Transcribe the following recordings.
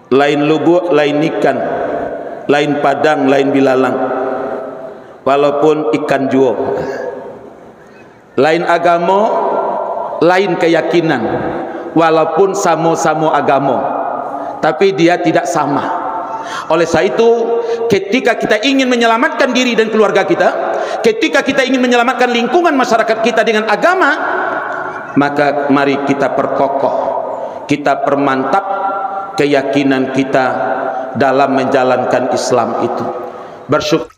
lain lubuk, lain ikan, lain padang, lain bilalang, walaupun ikan juo. Lain agama, lain keyakinan, walaupun sama-sama agama, tapi dia tidak sama. Oleh sebab itu, ketika kita ingin menyelamatkan diri dan keluarga kita, ketika kita ingin menyelamatkan lingkungan masyarakat kita dengan agama, maka mari kita perkokoh, kita permantap keyakinan kita dalam menjalankan Islam itu. Bersyukur.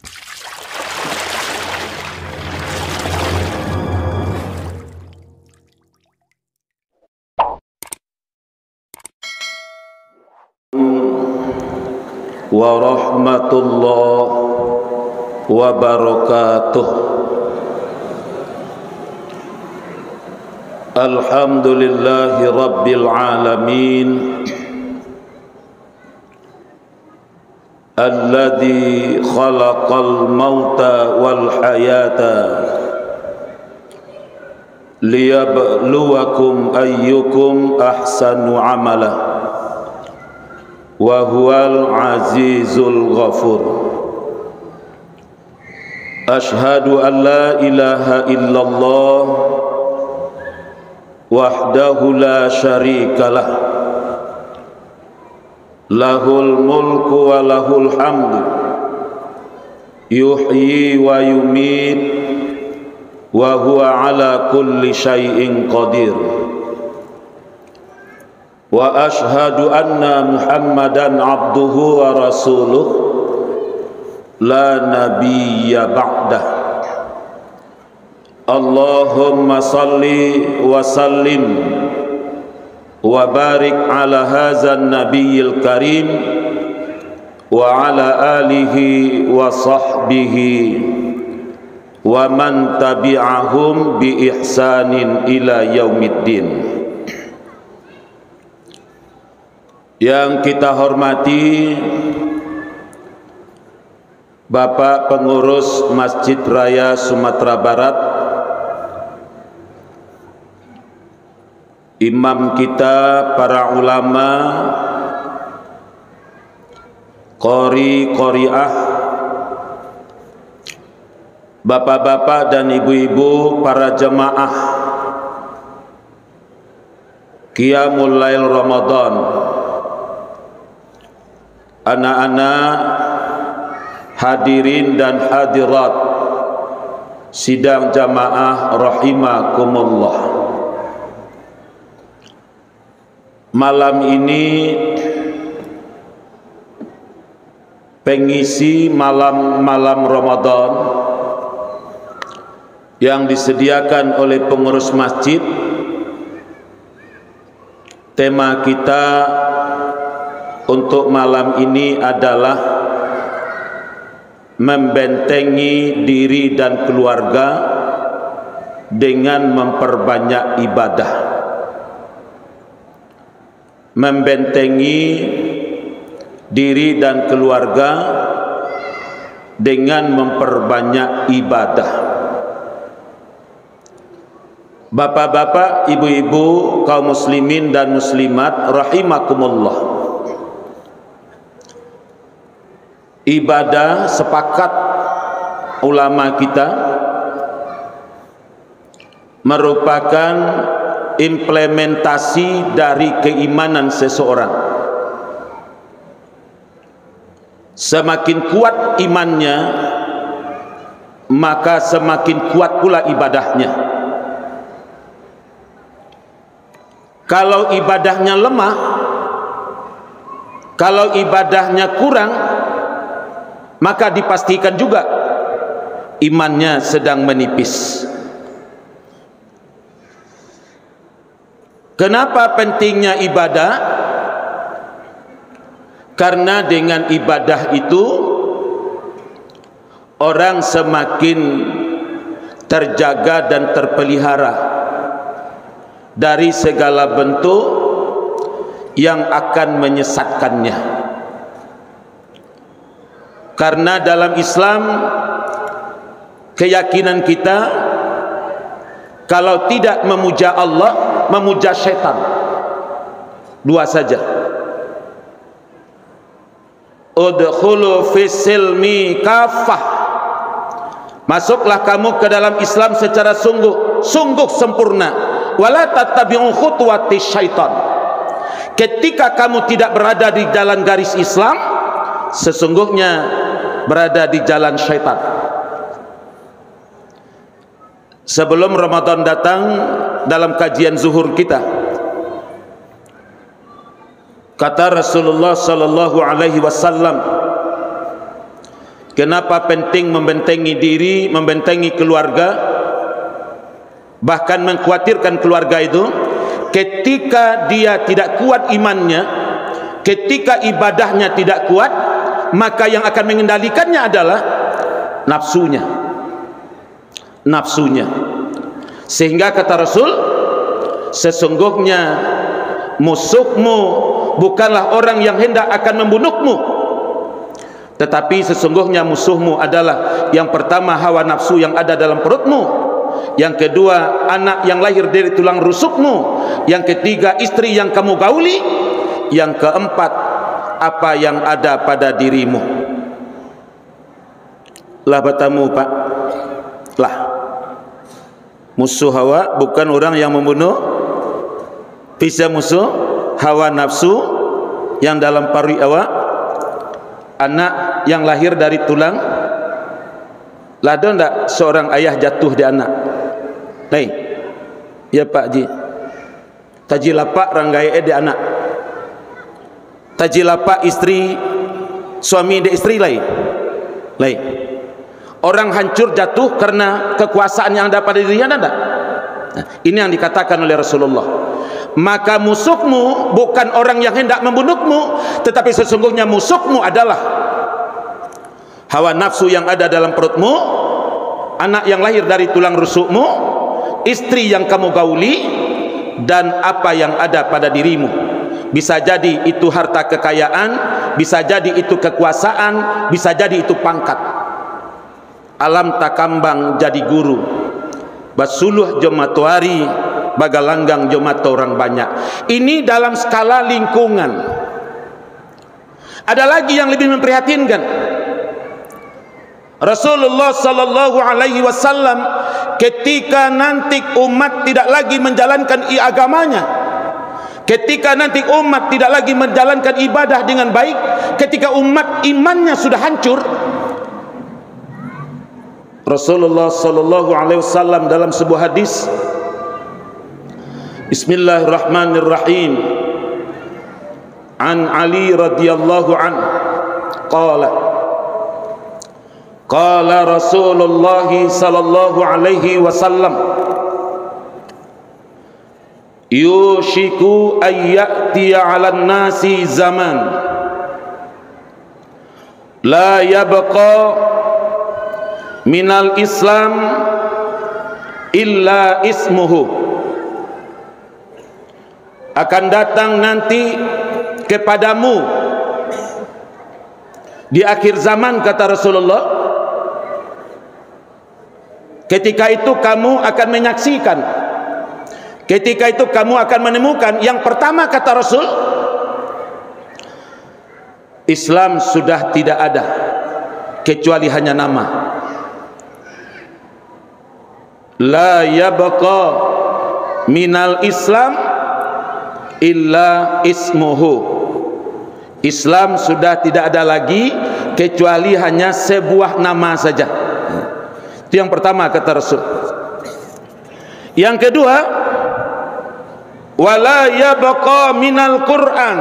Warahmatullahi wabarakatuh. Alhamdulillahi rabbil alamin, alladzi khalaqal mauta wal hayata liyabluwakum ayyukum ahsanu amala wa huwal azizul ghafur. Ashhadu an la ilaha illallah wahdahu la syarikalah, lahul mulku wa lahul hamdu, yuhyi wa yumit, wa huwa ala kulli syai'in qadir. Wa ashhadu anna Muhammadan abduhu wa rasuluh la nabiyya ba'dah. Allahumma salli wa sallim wa barik ala hadzal nabiyil karim wa ala alihi wa sahbihi wa man tabi'ahum bi ihsanin ila yaumiddin. Yang kita hormati Bapak Pengurus Masjid Raya Sumatera Barat, imam kita, para ulama, qori, qoriah, bapak-bapak dan ibu-ibu, para jemaah Qiyamul Lail Ramadan, anak-anak hadirin dan hadirat sidang jamaah rahimakumullah. Malam ini pengisi malam-malam Ramadan yang disediakan oleh pengurus masjid. Tema kita untuk malam ini adalah membentengi diri dan keluarga dengan memperbanyak ibadah. Membentengi diri dan keluarga dengan memperbanyak ibadah. Bapak-bapak, ibu-ibu, kaum muslimin dan muslimat rahimakumullah. Ibadah, sepakat ulama kita, merupakan implementasi dari keimanan seseorang. Semakin kuat imannya, maka semakin kuat pula ibadahnya. Kalau ibadahnya lemah, kalau ibadahnya kurang, maka dipastikan juga imannya sedang menipis. Kenapa pentingnya ibadah? Karena dengan ibadah itu orang semakin terjaga dan terpelihara dari segala bentuk yang akan menyesatkannya. Karena dalam Islam, keyakinan kita, kalau tidak memuja Allah, memuja syaitan. Dua saja. udkhulu fis silmi kafah, masuklah kamu ke dalam Islam secara sungguh sempurna. Wala tattabi'u khutuwatis syaitan, ketika kamu tidak berada di jalan garis Islam, sesungguhnya berada di jalan syaitan. Sebelum Ramadan datang, dalam kajian zuhur kita, kata Rasulullah sallallahu alaihi wasallam, kenapa penting membentengi diri, membentengi keluarga, bahkan mengkhawatirkan keluarga itu? Ketika dia tidak kuat imannya, ketika ibadahnya tidak kuat, maka yang akan mengendalikannya adalah nafsunya. Sehingga kata Rasul, sesungguhnya musuhmu bukanlah orang yang hendak akan membunuhmu, tetapi sesungguhnya musuhmu adalah yang pertama hawa nafsu yang ada dalam perutmu, yang kedua anak yang lahir dari tulang rusukmu, yang ketiga istri yang kamu gauli, yang keempat apa yang ada pada dirimu. Lah batamu Pak, lah musuh hawa bukan orang yang membunuh, bisa musuh hawa nafsu yang dalam paru awak, anak yang lahir dari tulang. Lada ndak seorang ayah jatuh di anak? Nih, ya Pak Ji, taji lapak ranggai di anak, taji lapak istri suami di istri lain. Orang hancur jatuh karena kekuasaan yang ada pada dirinya, ada? Nah, ini yang dikatakan oleh Rasulullah. Maka musuhmu bukan orang yang hendak membunuhmu, tetapi sesungguhnya musuhmu adalah hawa nafsu yang ada dalam perutmu, anak yang lahir dari tulang rusukmu, istri yang kamu gauli, dan apa yang ada pada dirimu. Bisa jadi itu harta kekayaan, bisa jadi itu kekuasaan, bisa jadi itu pangkat. Alam takambang jadi guru, basuluh jomatuari bagalanggang jomato orang banyak. Ini dalam skala lingkungan. Ada lagi yang lebih memprihatinkan. Rasulullah sallallahu alaihi wasallam ketika nanti umat tidak lagi menjalankan agamanya, ketika nanti umat tidak lagi menjalankan ibadah dengan baik, ketika umat imannya sudah hancur, Rasulullah sallallahu alaihi wasallam dalam sebuah hadis, Bismillahirrahmanirrahim, an Ali radhiyallahu an qala Rasulullah sallallahu alaihi wasallam, yushiku ayyatiya 'alan nasi zaman la yabqa minal Islam illa ismuhu. Akan datang nanti kepadamu di akhir zaman, kata Rasulullah, ketika itu kamu akan menyaksikan, ketika itu kamu akan menemukan, yang pertama kata Rasul, Islam sudah tidak ada kecuali hanya nama. La yabqa minal Islam illa ismuhu. Islam sudah tidak ada lagi kecuali hanya sebuah nama saja. Itu yang pertama kata Rasul. Yang kedua, wala yabqa minal Qur'an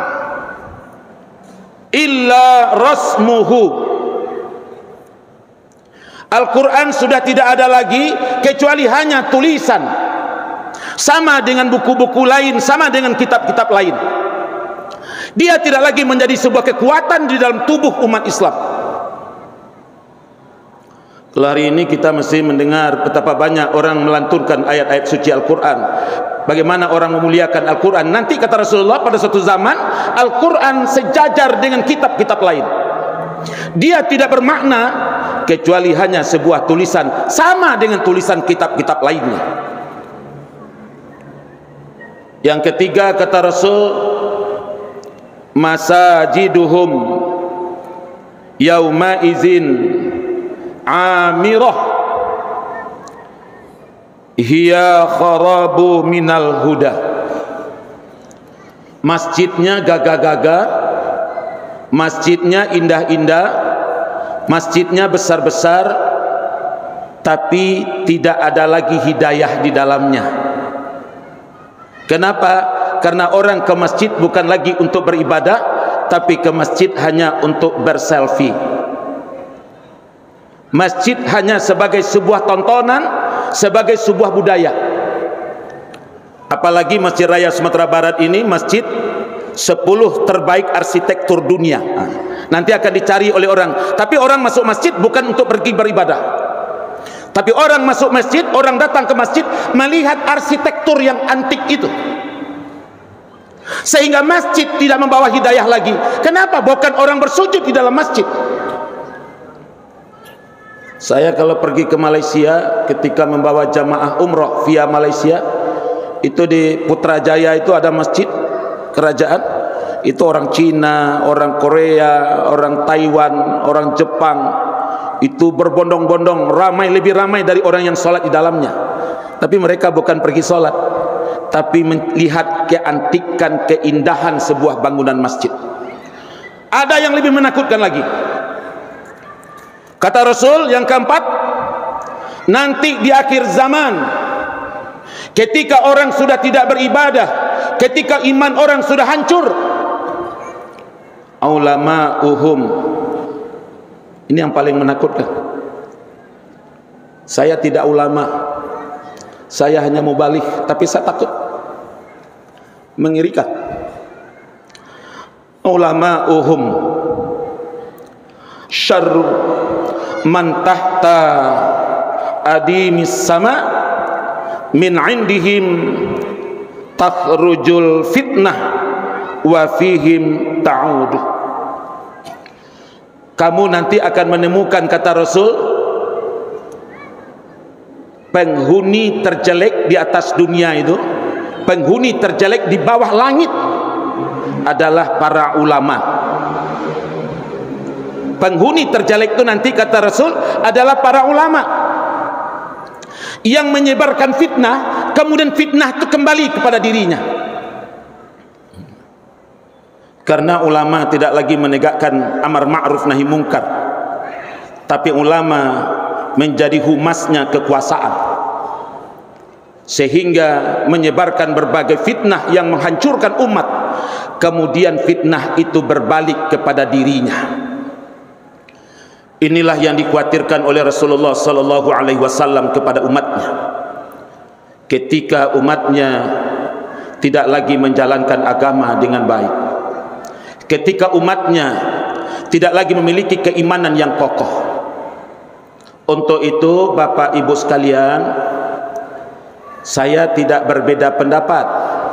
illa rasmuhu. Al-Quran sudah tidak ada lagi kecuali hanya tulisan, sama dengan buku-buku lain, sama dengan kitab-kitab lain. Dia tidak lagi menjadi sebuah kekuatan di dalam tubuh umat Islam. Kalau hari ini kita mesti mendengar betapa banyak orang melantunkan ayat-ayat suci Al-Quran, bagaimana orang memuliakan Al-Quran. Nanti kata Rasulullah, pada suatu zaman Al-Quran sejajar dengan kitab-kitab lain. Dia tidak bermakna kecuali hanya sebuah tulisan, sama dengan tulisan kitab-kitab lainnya. Yang ketiga kata Rasul, masajiduhum yauma izin amirah hiya kharabu minal huda. Masjidnya gagah-gagah, masjidnya indah-indah, masjidnya besar-besar, tapi tidak ada lagi hidayah di dalamnya. Kenapa? Karena orang ke masjid bukan lagi untuk beribadah, tapi ke masjid hanya untuk berselfie. Masjid hanya sebagai sebuah tontonan, sebagai sebuah budaya. Apalagi Masjid Raya Sumatera Barat ini masjid 10 terbaik arsitektur dunia. Nanti akan dicari oleh orang. Tapi orang masuk masjid bukan untuk pergi beribadah, tapi orang masuk masjid, orang datang ke masjid melihat arsitektur yang antik itu, sehingga masjid tidak membawa hidayah lagi. Kenapa? Bukan orang bersujud di dalam masjid. Saya kalau pergi ke Malaysia ketika membawa jamaah umroh via Malaysia, itu di Putrajaya itu ada masjid kerajaan. Itu orang Cina, orang Korea, orang Taiwan, orang Jepang, itu berbondong-bondong, ramai, lebih ramai dari orang yang sholat di dalamnya. Tapi mereka bukan pergi sholat, tapi melihat keantikan, keindahan sebuah bangunan masjid. Ada yang lebih menakutkan lagi. Kata Rasul yang keempat, nanti di akhir zaman, ketika orang sudah tidak beribadah, ketika iman orang sudah hancur, ulama'uhum, ini yang paling menakutkan. Saya tidak ulama, saya hanya mubaligh, tapi saya takut, mengerikan. Ulama'uhum syarru man tahta adimis sama min indihim takhrujul fitnah wa fihim ta'ud. Kamu nanti akan menemukan, kata Rasul, penghuni terjelek di atas dunia itu, penghuni terjelek di bawah langit adalah para ulama. Penghuni terjelek itu nanti, kata Rasul, adalah para ulama yang menyebarkan fitnah, kemudian fitnah itu kembali kepada dirinya. Karena ulama tidak lagi menegakkan amar ma'ruf nahi mungkar, tapi ulama menjadi humasnya kekuasaan, sehingga menyebarkan berbagai fitnah yang menghancurkan umat. Kemudian fitnah itu berbalik kepada dirinya. Inilah yang dikhawatirkan oleh Rasulullah sallallahu alaihi wasallam kepada umatnya. Ketika umatnya tidak lagi menjalankan agama dengan baik, ketika umatnya tidak lagi memiliki keimanan yang kokoh. Untuk itu, Bapak Ibu sekalian, saya tidak berbeda pendapat,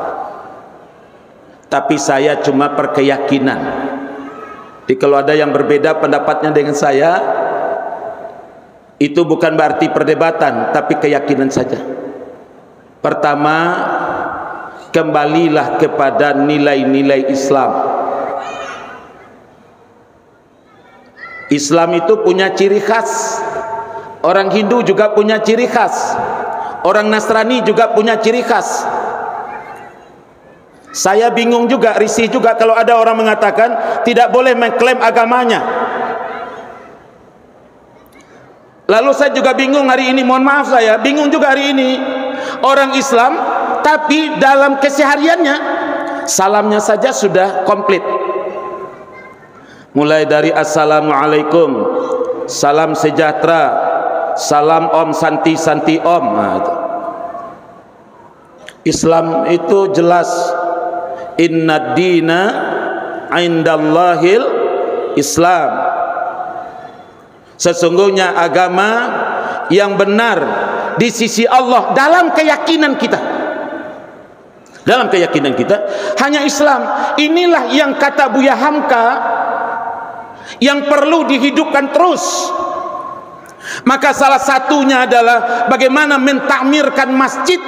tapi saya cuma berkeyakinan. Jadi kalau ada yang berbeda pendapatnya dengan saya, itu bukan berarti perdebatan, tapi keyakinan saja. Pertama, kembalilah kepada nilai-nilai Islam. Islam itu punya ciri khas. Orang Hindu juga punya ciri khas. Orang Nasrani juga punya ciri khas. Saya bingung juga, risih juga kalau ada orang mengatakan tidak boleh mengklaim agamanya. Lalu saya juga bingung hari ini, mohon maaf saya bingung juga hari ini, orang Islam tapi dalam kesehariannya salamnya saja sudah komplit. Mulai dari assalamualaikum, salam sejahtera, salam om, santi om. Islam itu jelas, inna dina indallahil Islam. Sesungguhnya agama yang benar di sisi Allah dalam keyakinan kita, dalam keyakinan kita hanya Islam. Inilah yang kata Buya Hamka yang perlu dihidupkan terus. Maka salah satunya adalah bagaimana mentakmirkan masjid,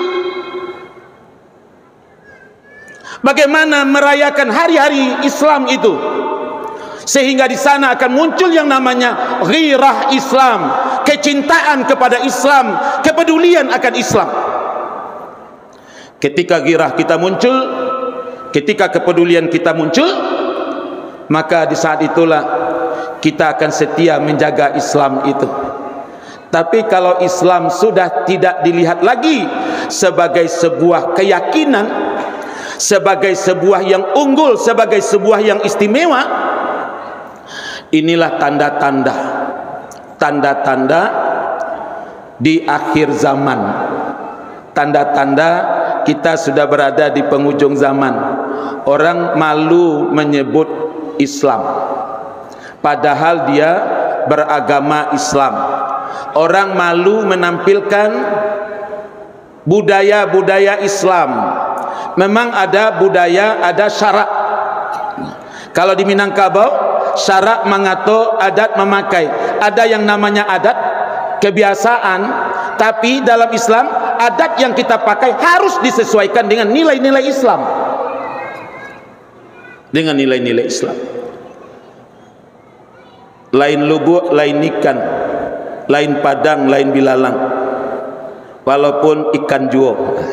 bagaimana merayakan hari-hari Islam itu sehingga di sana akan muncul yang namanya ghirah Islam, kecintaan kepada Islam, kepedulian akan Islam. Ketika ghirah kita muncul, ketika kepedulian kita muncul, maka di saat itulah kita akan setia menjaga Islam itu. Tapi kalau Islam sudah tidak dilihat lagi sebagai sebuah keyakinan, sebagai sebuah yang unggul, sebagai sebuah yang istimewa, inilah tanda-tanda di akhir zaman, tanda-tanda kita sudah berada di penghujung zaman. Orang malu menyebut Islam padahal dia beragama Islam. Orang malu menampilkan budaya-budaya Islam. Memang ada budaya, ada syarak. Kalau di Minangkabau, syarak mengatur, adat memakai. Ada yang namanya adat, kebiasaan. Tapi dalam Islam, adat yang kita pakai harus disesuaikan dengan nilai-nilai Islam. Dengan nilai-nilai Islam. Lain lubuk, lain ikan, lain padang, lain bilalang, walaupun ikan juo.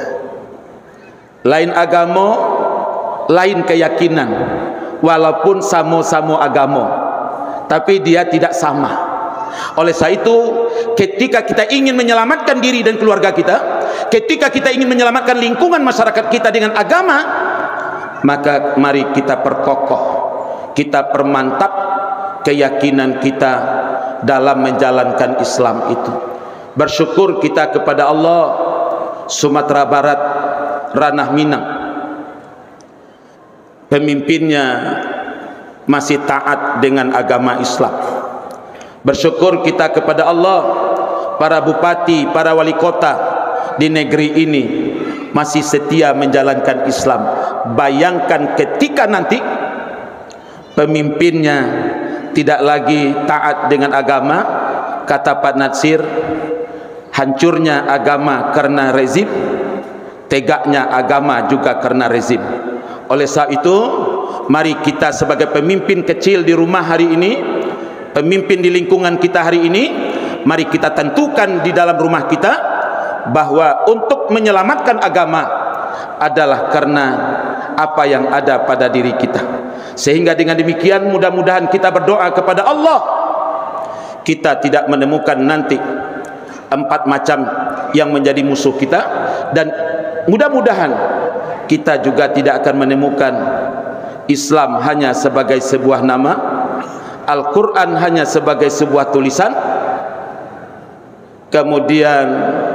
Lain agama, lain keyakinan, walaupun sama-sama agama, tapi dia tidak sama. Oleh sebab itu, ketika kita ingin menyelamatkan diri dan keluarga kita, ketika kita ingin menyelamatkan lingkungan masyarakat kita dengan agama, maka mari kita perkokoh, kita permantap keyakinan kita dalam menjalankan Islam itu. Bersyukur kita kepada Allah, Sumatera Barat, ranah Minang, pemimpinnya masih taat dengan agama Islam. Bersyukur kita kepada Allah, para bupati, para wali kota di negeri ini masih setia menjalankan Islam. Bayangkan ketika nanti pemimpinnya tidak lagi taat dengan agama, kata Pak Natsir, hancurnya agama karena rezim, tegaknya agama juga karena rezim. Oleh sebab itu, mari kita sebagai pemimpin kecil di rumah hari ini, pemimpin di lingkungan kita hari ini, mari kita tentukan di dalam rumah kita bahwa untuk menyelamatkan agama adalah karena apa yang ada pada diri kita. Sehingga dengan demikian mudah-mudahan kita berdoa kepada Allah, kita tidak menemukan nanti 4 macam yang menjadi musuh kita, dan mudah-mudahan kita juga tidak akan menemukan Islam hanya sebagai sebuah nama, Al-Quran hanya sebagai sebuah tulisan, kemudian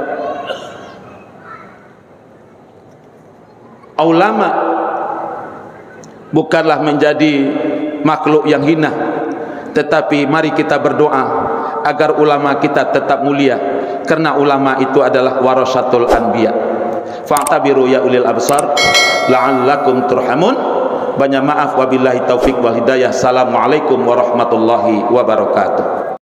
ulama bukanlah menjadi makhluk yang hina, tetapi mari kita berdoa agar ulama kita tetap mulia, karena ulama itu adalah warasatul anbiya. Fa'tabiru ya ulil absar la'allakum turhamun. Banyak maaf, wabillahi taufik wal hidayah. Assalamualaikum warahmatullahi wabarakatuh.